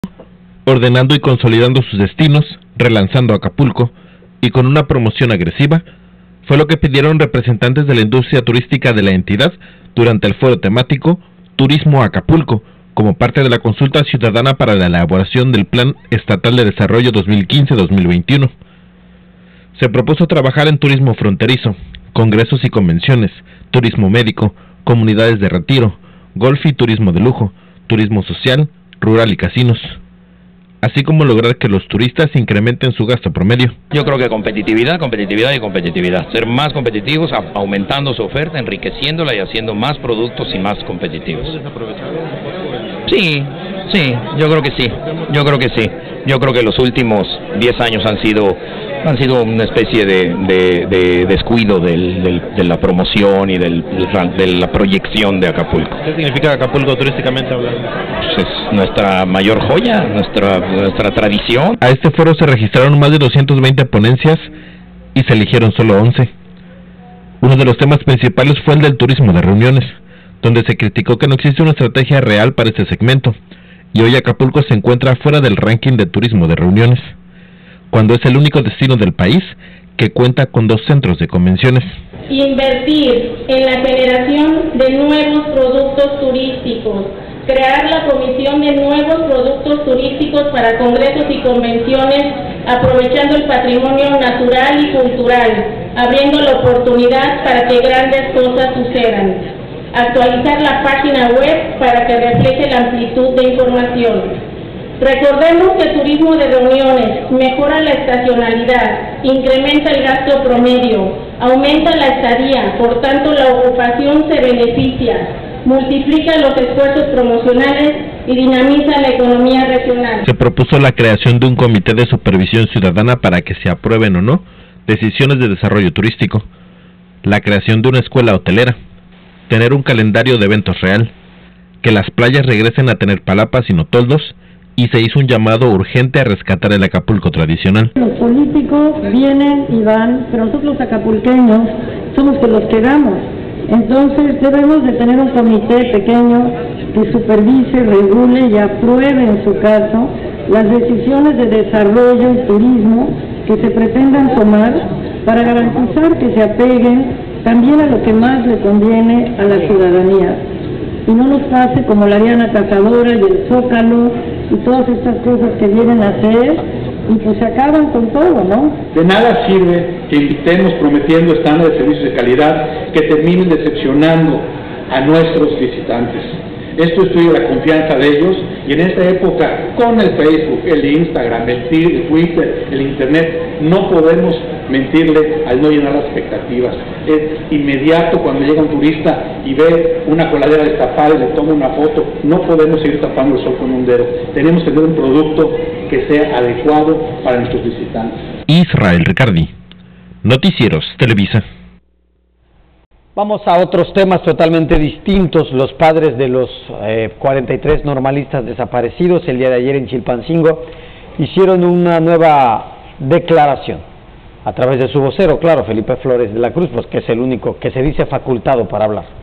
ordenando y consolidando sus destinos, relanzando Acapulco y con una promoción agresiva, fue lo que pidieron representantes de la industria turística de la entidad durante el foro temático Turismo Acapulco, como parte de la consulta ciudadana para la elaboración del Plan Estatal de Desarrollo 2015-2021. Se propuso trabajar en turismo fronterizo, congresos y convenciones, turismo médico, comunidades de retiro, golf y turismo de lujo, turismo social, rural y casinos, así como lograr que los turistas incrementen su gasto promedio. Yo creo que competitividad, competitividad y competitividad. Ser más competitivos, aumentando su oferta, enriqueciéndola y haciendo más productos y más competitivos. Sí, yo creo que sí. Yo creo que los últimos 10 años han sido una especie de descuido de la promoción y de la proyección de Acapulco. ¿Qué significa Acapulco turísticamente hablando? Pues es nuestra mayor joya, nuestra tradición. A este foro se registraron más de 220 ponencias y se eligieron solo 11. Uno de los temas principales fue el del turismo de reuniones, donde se criticó que no existe una estrategia real para este segmento, y hoy Acapulco se encuentra fuera del ranking de turismo de reuniones, cuando es el único destino del país que cuenta con 2 centros de convenciones. Invertir en la generación de nuevos productos turísticos, crear la comisión de nuevos productos turísticos para congresos y convenciones, aprovechando el patrimonio natural y cultural, abriendo la oportunidad para que grandes cosas sucedan. Actualizar la página web para que refleje la amplitud de información. Recordemos que el turismo de reuniones mejora la estacionalidad, incrementa el gasto promedio, aumenta la estadía, por tanto la ocupación se beneficia, multiplica los esfuerzos promocionales y dinamiza la economía regional. Se propuso la creación de un comité de supervisión ciudadana para que se aprueben o no decisiones de desarrollo turístico, la creación de una escuela hotelera, tener un calendario de eventos real, que las playas regresen a tener palapas y no toldos, y se hizo un llamado urgente a rescatar el Acapulco tradicional. Los políticos vienen y van, pero nosotros los acapulqueños somos que los quedamos. Entonces debemos de tener un comité pequeño que supervise, regule y apruebe en su caso las decisiones de desarrollo y turismo que se pretendan tomar para garantizar que se apeguen también a lo que más le conviene a la ciudadanía. Y no nos pase como la Ariana Cazadora y el Zócalo y todas estas cosas que vienen a hacer y pues se acaban con todo, ¿no? De nada sirve que invitemos prometiendo estándares de servicios de calidad que terminen decepcionando a nuestros visitantes. Esto destruye la confianza de ellos y en esta época con el Facebook, el Instagram, el Twitter, el Internet, no podemos mentirle al no llenar las expectativas. Es inmediato cuando llega un turista y ve una coladera destapada y le toma una foto, no podemos seguir tapando el sol con un dedo. Tenemos que tener un producto que sea adecuado para nuestros visitantes. Israel Ricardi, Noticieros Televisa. Vamos a otros temas totalmente distintos. Los padres de los 43 normalistas desaparecidos el día de ayer en Chilpancingo hicieron una nueva declaración a través de su vocero, claro, Felipe Flores de la Cruz, pues que es el único que se dice facultado para hablar.